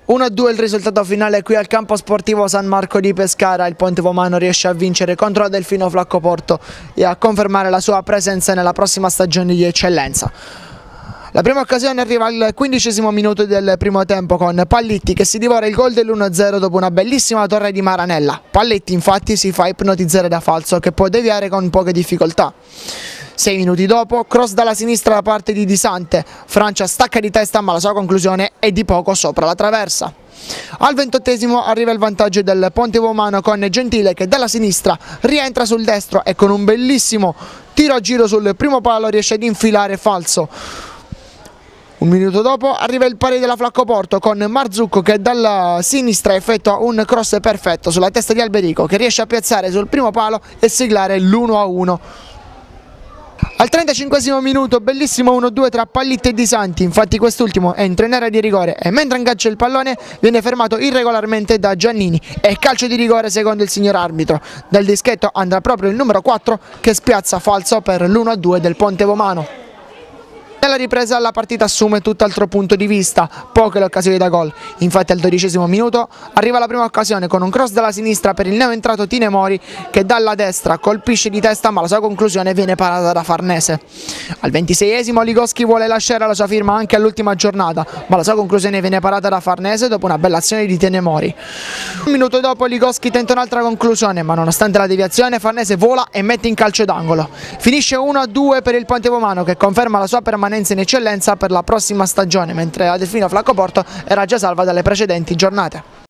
1-2 il risultato finale qui al campo sportivo San Marco di Pescara. Il Pontevomano riesce a vincere contro Delfino Flaccoporto e a confermare la sua presenza nella prossima stagione di eccellenza. La prima occasione arriva al 15° minuto del primo tempo con Pallitti che si divora il gol dell'1-0 dopo una bellissima torre di Maranella. Pallitti infatti si fa ipnotizzare da falso che può deviare con poche difficoltà. 6 minuti dopo, cross dalla sinistra da parte di Di Sante, Francia stacca di testa ma la sua conclusione è di poco sopra la traversa. Al 28° arriva il vantaggio del Pontevomano con Gentile che dalla sinistra rientra sul destro e con un bellissimo tiro a giro sul primo palo riesce ad infilare falso. Un minuto dopo arriva il pari della Flaccoporto con Marzucco che dalla sinistra effettua un cross perfetto sulla testa di Alberico che riesce a piazzare sul primo palo e siglare l'1-1. Al 35° minuto bellissimo 1-2 tra Pallitti e Di Santi, infatti quest'ultimo entra in area di rigore e mentre aggancia il pallone viene fermato irregolarmente da Giannini e calcio di rigore secondo il signor arbitro. Dal dischetto andrà proprio il numero 4 che spiazza falso per l'1-2 del Pontevomano. Nella ripresa la partita assume tutt'altro punto di vista, poche le occasioni da gol, infatti al 12° minuto arriva la prima occasione con un cross dalla sinistra per il neoentrato Tine Mori che dalla destra colpisce di testa ma la sua conclusione viene parata da Farnese. Al 26° Ligoschi vuole lasciare la sua firma anche all'ultima giornata ma la sua conclusione viene parata da Farnese dopo una bella azione di Tine Mori. Un minuto dopo Ligoschi tenta un'altra conclusione ma nonostante la deviazione Farnese vola e mette in calcio d'angolo. Finisce 1-2 per il Pontevomano che conferma la sua permanenza in eccellenza per la prossima stagione, mentre la Delfino Flaccoporto era già salva dalle precedenti giornate.